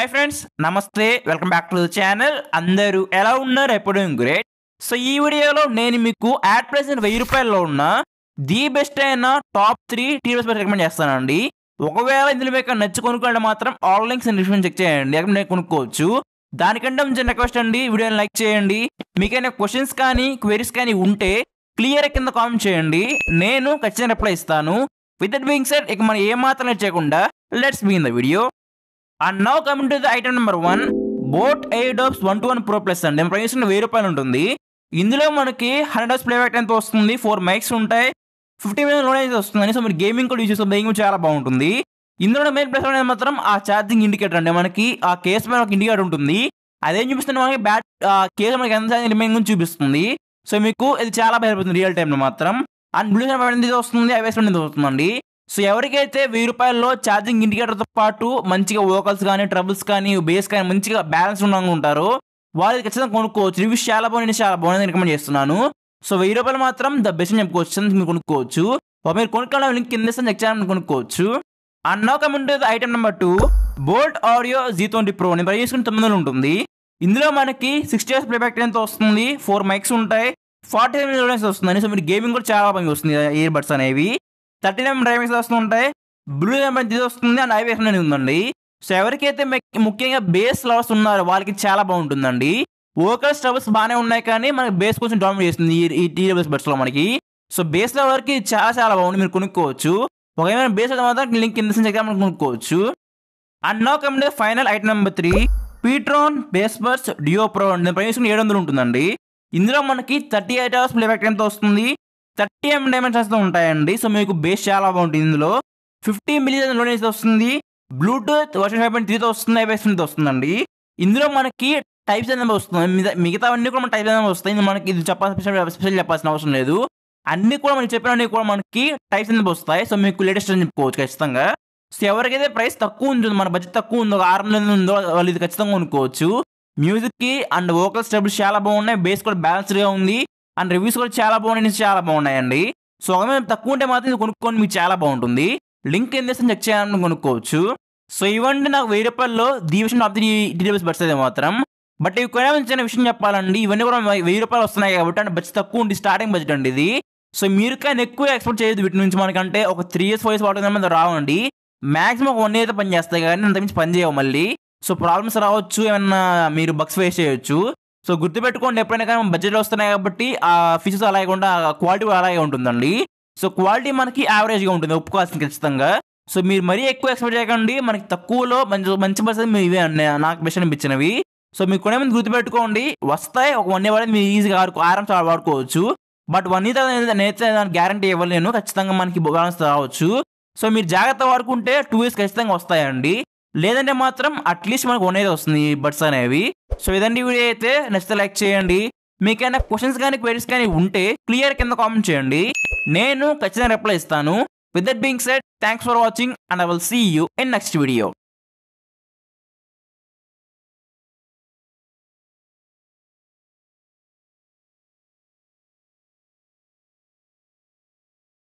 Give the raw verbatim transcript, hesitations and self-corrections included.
Hi friends, నమస్తే. Welcome back to the channel. అందరూ ఎలా ఉన్నారు? ఎప్పుడు గ్రేట్. సో ఈ వీడియోలో నేను మీకు యాడ్ ప్రైస్ వెయ్యి రూపాయల్లో ఉన్న ది బెస్ట్ అయిన టాప్ త్రీ టీవీస్ రికమెండ్ చేస్తానండి. ఒకవేళ ఇందులో మీకు నచ్చి కొనుక్కోండి మాత్రం ఆల్ లింక్స్ డిస్క్రిప్షన్ చెక్ చేయండి, అక్కడ నేను కొనుక్కోవచ్చు. దానికంటే చిన్న రిక్వెస్ట్ అండి, వీడియోని లైక్ చేయండి. మీకైనా క్వశ్చన్స్ కానీ క్వెరీస్ కానీ ఉంటే క్లియర్ కింద కామెంట్ చేయండి, నేను ఖచ్చితంగా రిప్లై ఇస్తాను. విత్ దట్ బీయింగ్ సెడ్, ఇక మనం ఏమాత్రం లేట్ చేయకుండా let's begin the video. And now coming to the item number one, boat Airdopes one two one pro plus అండి. ప్రైస్ వెయ్యి రూపాయలు ఉంటుంది. ఇందులో మనకి హండ్రెడ్ అవర్స్ ప్లేబ్యాక్ ఎంత వస్తుంది, ఫోర్ మైక్స్ ఉంటాయి, ఫిఫ్టీ మిలియన్ లోన్ అయితే వస్తుంది. సో మీరు గేమింగ్ కూడా యూజ్ చేస్తే గేమింగ్ చాలా బాగుంటుంది. ఇందులో మెయిన్ ప్లస్ అనేది మాత్రం ఆ ఛార్జింగ్ ఇండికేటర్ అండి. మనకి ఆ కేసు మీద ఒక ఇండికేటర్ ఉంటుంది, అదేం చూపిస్తుంది మనకి బ్యాట్ కేసు మనకి ఎంత రిమైనింగ్ గురించి చూపిస్తుంది. సో మీకు ఇది చాలా బాగా అయిపోతుంది రియల్ టైంలో మాత్రం. అండ్ బ్లూ అనేది వస్తుంది, ఐవేస్ అనేది వస్తుందండి. సో ఎవరికైతే వెయ్యి రూపాయల్లో ఛార్జింగ్ ఇండికేటర్తో పాటు మంచిగా వోకల్స్ కానీ ట్రబుల్స్ కానీ బేస్ కానీ మంచిగా బ్యాలెన్స్ ఉన్న ఉంటారో వాళ్ళు ఖచ్చితంగా కొనుక్కోవచ్చు. రివ్యూస్ చాలా బాగుంది, చాలా బాగుంది రికమెండ్ చేస్తున్నాను. సో వెయ్యి రూపాయలు మాత్రం ద బెస్ట్ అని చెప్పుకోవచ్చు, మీరు కొనుక్కోవచ్చు. మీరు కొనుక్కోవడం లింక్ కింద చెక్ చేయాలని కొనుక్కోవచ్చు. And now coming to the item number two, Boult Audio G twenty pro. నేను ప్రైస్ చేసుకుని తొమ్మిది వందలు ఉంటుంది. ఇందులో మనకి సిక్స్టీ ఇయర్స్ ప్లేబ్యాక్ ఎంత వస్తుంది, ఫోర్ మైక్స్ ఉంటాయి, ఫార్టీ ఫైవ్ మిలియన్స్ వస్తుంది. సో మీరు గేమింగ్ కూడా చాలా బాగా వస్తుంది. ఇయర్ బడ్స్ అనేవి థర్టీ నైన్ డ్రైవింగ్స్ వస్తుంటాయి, బ్లూ ఇది వస్తుంది, అండ్ ఐవేస్ అనేది ఉందండి. సో ఎవరికైతే ముఖ్యంగా బేస్ లవర్స్ ఉన్నారో వాళ్ళకి చాలా బాగుంటుందండి. వోకల్స్ ట్రబుల్స్ బాగానే ఉన్నాయి, కానీ మనకి బేస్ కొంచెం డామినేట్ చేస్తుంది ఈ టీడబ్ల్యూఎస్ బడ్స్ లో మనకి. సో బేస్ లవర్కి చాలా చాలా బాగుంది, మీరు కొనుక్కోవచ్చు. ఒకవేళ బేస్ అయితే మాత్రం లింక్ కింద మనం కొనుక్కోవచ్చు. And now come to final item number three, pTron bass buds duo pro. నేను ప్రైస్ ఏడు వందలు ఉంటుందండి. ఇందులో మనకి థర్టీ ఎయిట్ అవర్స్ ప్లేబ్యాక్ ఎంత వస్తుంది, థర్టీ ఎం డైమెన్షన్స్ ఉంటాయండి. సో మీకు బేస్ చాలా బాగుంటుంది. ఇందులో ఫిఫ్టీ మిలియన్ లోనేజ్ వస్తుంది, బ్లూటూత్ వర్షన్ ఫైవ్ పాయింట్ త్రీతో వస్తుంది, ఐవేస్ వస్తుందండి. ఇందులో మనకి టైప్స్ అనేది వస్తుంది, మిగతా అన్ని కూడా మన టైప్స్ అనేది వస్తాయి. మనకి ఇది చెప్పాల్సిన స్పెషల్ చెప్పాల్సిన అవసరం లేదు. అన్ని కూడా మనకి చెప్పినవి కూడా మనకి టైప్స్ అనేది వస్తాయి. సో మీకు లేటెస్ట్ అని చెప్పుకోవచ్చు ఖచ్చితంగా. సో ఎవరికైతే ప్రైస్ తక్కువ ఉంటుందో, మన బడ్జెట్ తక్కువ ఉందో, ఆరు వందలు ఉందో వాళ్ళు ఇది ఖచ్చితంగా కొనుక్కోవచ్చు. మ్యూజిక్ కి అండ్ వోకల్ స్టెబుల్స్ చాలా బాగున్నాయి, బేస్ కూడా బ్యాలెన్స్డ్ గా ఉంది, అండ్ రివ్యూస్ కూడా చాలా బాగున్నాయి, చాలా బాగున్నాయండి. సో ఒకవేళ తక్కువ ఉంటే మాత్రం ఇది కొనుక్కోండి, మీకు చాలా బాగుంటుంది. లింక్ ఏం చేస్తే చెక్ చేయాలని కొనుక్కోవచ్చు. సో ఇవన్నీ నాకు వెయ్యి రూపాయల్లో the vision of the TWS buds అయితే మాత్రం. బట్ ఇవి కొనే విషయం చెప్పాలండి, ఇవన్నీ కూడా వెయ్యి రూపాయలు వస్తున్నాయి కాబట్టి అంటే బడ్జెట్ తక్కువ ఉంది, స్టార్టింగ్ బడ్జెట్ అండి ఇది. సో మీరు కానీ ఎక్కువ ఎక్స్పెక్ట్ చేయదు వీటి నుంచి. మనకంటే ఒక త్రీ ఇయర్స్ ఫోర్ ఇయర్స్ వాడుతుంది రావండి, మాక్సిమం ఒక వన్ ఇయర్ అయితే పని చేస్తాయి, కానీ అంత మించి పని చేయవు. మళ్ళీ సో ప్రాబ్లమ్స్ రావచ్చు, ఏమన్నా మీరు బగ్స్ ఫేస్ చేయొచ్చు. సో గుర్తుపెట్టుకోండి, ఎప్పుడైనా కానీ బడ్జెట్లో వస్తున్నాయి కాబట్టి ఆ ఫీచర్స్ అలాగే ఉంటే క్వాలిటీ కూడా అలాగే ఉంటుందండి. సో క్వాలిటీ మనకి యావరేజ్గా ఉంటుంది, ఒప్పుకోవాల్సింది ఖచ్చితంగా. సో మీరు మరీ ఎక్కువ ఎక్స్పెక్ట్ చేయకండి, మనకి తక్కువలో మంచి మంచి పర్సెంట్ మీరు ఇవే నాకు బెస్ట్ అనిపించినవి. సో మీకు కొనే ముందు గుర్తుపెట్టుకోండి, వస్తాయి ఒక వన్ ఇయర్ మీరు ఈజీగా ఆరామ్ చాలా వాడుకోవచ్చు. బట్ వన్ ఇయర్ నేనైతే దానికి గ్యారంటీ ఇవ్వలేను, ఖచ్చితంగా మనకి బ్యాలెన్స్ రావచ్చు. సో మీరు జాగ్రత్త వాడుకుంటే టూ ఇయర్స్ ఖచ్చితంగా వస్తాయండి, లేదంటే మాత్రం అట్లీస్ట్ మనకు వన్ ఇయర్ వస్తుంది ఈ బడ్స్ అనేవి. సో ఇదండి వీడియో అయితే, నచ్చితే లైక్ చేయండి. మీకైనా క్వశ్చన్స్ కానీ క్వెరీస్ కానీ ఉంటే క్లియర్ కింద కామెంట్ చేయండి, నేను ఖచ్చితంగా రిప్లై ఇస్తాను. With that being said, thanks for watching and I will see you in next video.